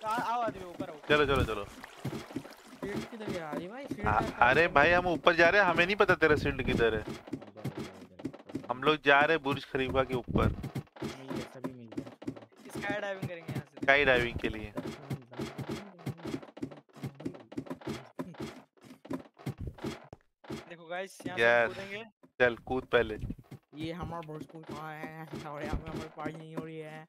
आओ आदमी ऊपर आओ। चलो चलो चलो। शील्ड किधर गया आदि भाई? शील्ड अरे भाई हम ऊपर जा रहे हैं, हमें नहीं पता तेरा शील्ड किधर है। हम लोग जा रहे हैं बुर्ज खलीफा के ऊपर। मिल गया, सभी मिल गया। स्काई डाइविंग करेंगे यहाँ से। स्काई डाइविंग के लिए। देखो गाइस यहाँ से हम कूदेंगे। चल कूद पहले। ये हमारा बुर्ज कूद कहाँ है और यहाँ पे हमारी पार्टी नहीं हो रही है।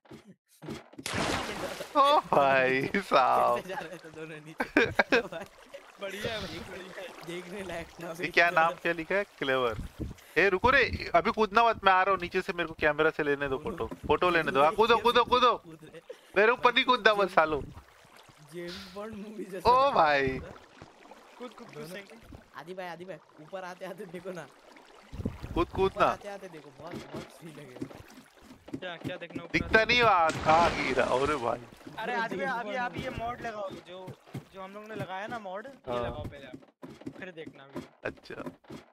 ओ भाई साहब कैसे जा रहे थे दोनों नीचे? बढ़िया है देखने लायक ना। ये क्या नाम क्या लिखा है? क्लेवर। ए रुको रे, अभी कूदना मत, मैं आ रहा हूँ नीचे से, मेरे को कैमरा से लेने दो फोटो लेने दो। हाँ कूदो कूदो कूदो, मेरे ऊपर नहीं कूदना बस सालो। जेम्स बॉन्ड मूवी जैसा। ओ भाई कूद आदि भाई ऊपर आते आते देखो ना, कूदना। आते आते देखो, बहुत सही लगेगा। क्या देखना ऊपर? दिखता नहीं आ गिरा। अरे भाई अरे आदमी अभी ये मॉड लगाओ, जो हम लोग ने लगाया ना मॉड, ये लगाओ पहले आप, फिर देखना भी। अच्छा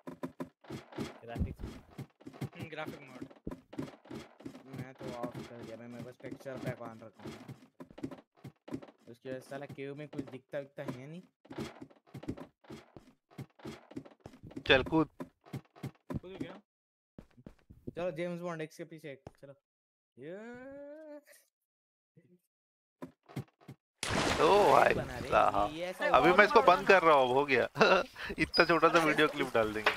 ग्राफिक मोड मैं तो ऑफ कर दिया, मैं बस टेक्सचर पैक ऑन रखा हूं। उसके वजह से साला केव में कुछ दिखता है नहीं। चल कूद गया। चलो जेम्स बॉन्ड एक के पीछे एक, चलो। ओ भाई साहब, अभी मैं इसको बंद कर रहा हूँ, हो गया। इतना छोटा सा वीडियो क्लिप डाल देंगे।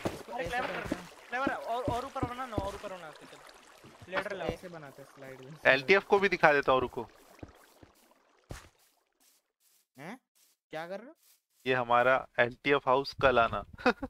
और ऊपर बना ना, और ऊपर बना के चल लेडर लगा। ऐसे बनाते स्लाइड में। एलटीएफ को भी दिखा देता हूँ, रुको। हैं क्या कर रहे हो? ये हमारा एलटीएफ हाउस कल आना।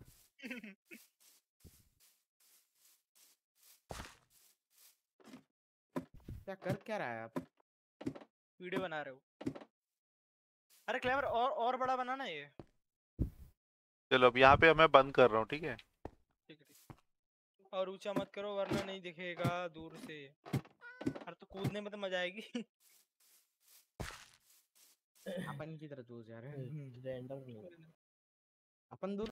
क्या रहा है आप? वीडियो बना रहे हो? अरे क्लेवर और बड़ा बनाना ये। चलो अब यहाँ पे मैं बंद कर रहा हूँ, ठीक है? ठीक है। और ऊंचा मत करो वरना नहीं दिखेगा दूर से। अरे तो कूदने में तो मजा आएगी। अपन की तरह दूर जा रहे हैं। अपन दूर